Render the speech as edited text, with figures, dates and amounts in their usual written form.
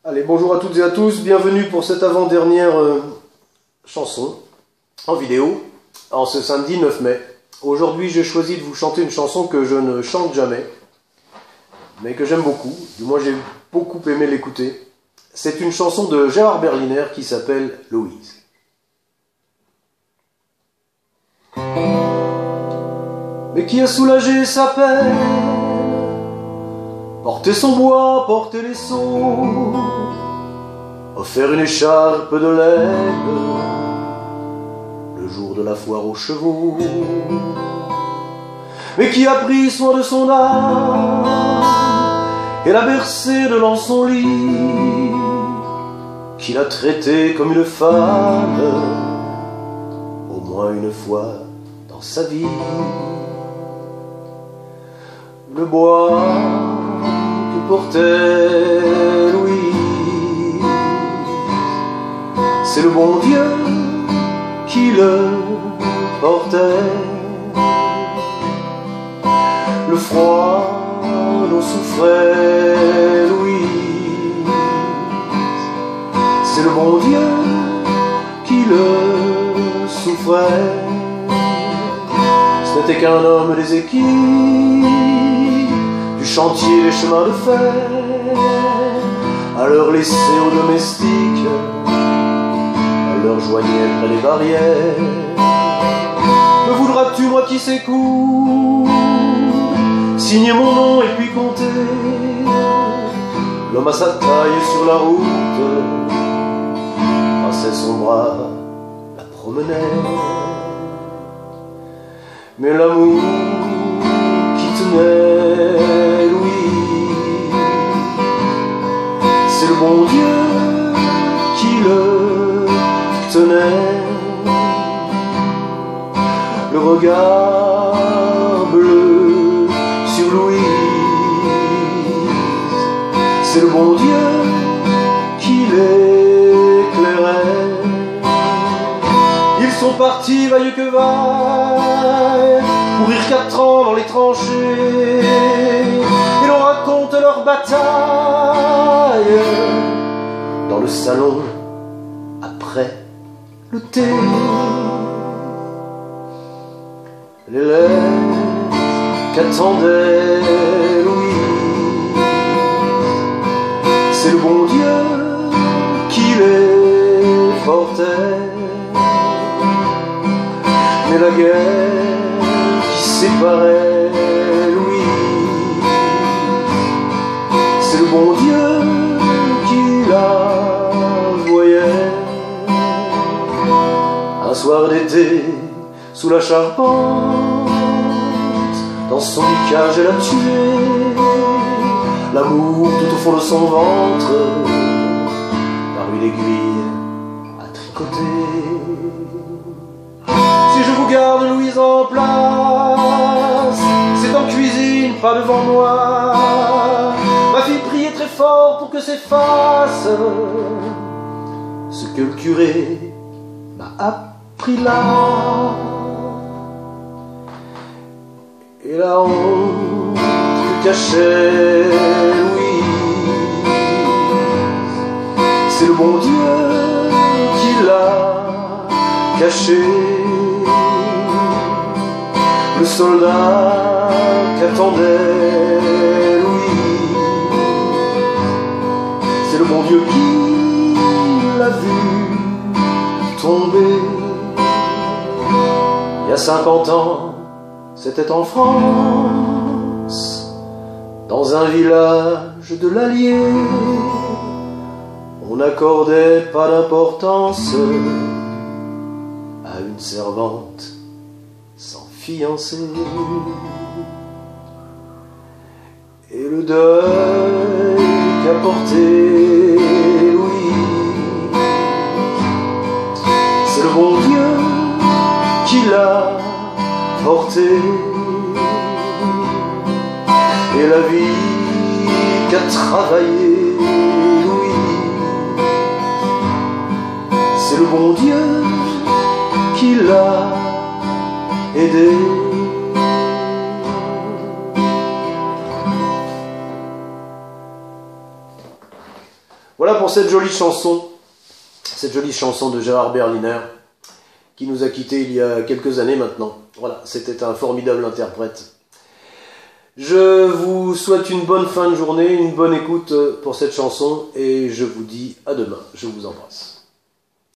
Allez, bonjour à toutes et à tous, bienvenue pour cette avant-dernière chanson en vidéo, en ce samedi 9 mai. Aujourd'hui, j'ai choisi de vous chanter une chanson que je ne chante jamais, mais que j'aime beaucoup, du moins j'ai beaucoup aimé l'écouter. C'est une chanson de Gérard Berliner qui s'appelle Louise. Mais qui a soulagé sa peine, porté son bois, porté les seaux, offert une écharpe de laine le jour de la foire aux chevaux, mais qui a pris soin de son âme et l'a bercée devant son lit, qui l'a traitée comme une femme au moins une fois dans sa vie. Le bois que portait Louise, c'est le bon Dieu qui le portait. Le froid dont souffrait Louise, c'est le bon Dieu qui le souffrait. Ce n'était qu'un homme des équipes du chantier des chemins de fer, à leur laisser aux domestiques, à leur joignait près des barrières. Me voudras-tu, moi qui sais coudre, signer mon nom et puis compter? L'homme à sa taille sur la route passait son bras, la promenait. Mais l'amour qui tenait Louise, c'est le bon Dieu qui le tenait. Le regard bleu sur Louise, c'est le bon Dieu qui l'éclairait. Ils sont partis, vailleux que vaille, mourir 4 ans dans les tranchées, et l'on raconte leur bataille dans le salon après le thé. Les lettres qu'attendait Louise, c'est le bon Dieu qui les portait. Mais la guerre qui séparait Louise, c'est le bon Dieu qui la voyait. Un soir d'été, sous la charpente, dans son cage elle a tué l'amour tout au fond de son ventre, par une aiguille à tricoter. Si je vous garde Louise en place, c'est en cuisine, pas devant moi. Ma fille priait très fort pour que s'efface ce que le curé m'a appris là. Et la honte que cachait Louise, c'est le bon Dieu qui l'a caché. Le soldat qu'attendait Louise, c'est le bon Dieu qui l'a vu tomber. Il y a 50 ans, c'était en France, dans un village de l'Allier. On n'accordait pas d'importance à une servante sans fiancé. Et le deuil qu'a porté Louise, c'est le bon Dieu qui l'a porté. Et la vie qu'a travaillé Louise, c'est le bon Dieu qui l'a aidé. Voilà pour cette jolie chanson de Gérard Berliner, qui nous a quittés il y a quelques années maintenant. Voilà, c'était un formidable interprète. Je vous souhaite une bonne fin de journée, une bonne écoute pour cette chanson, et je vous dis à demain. Je vous embrasse.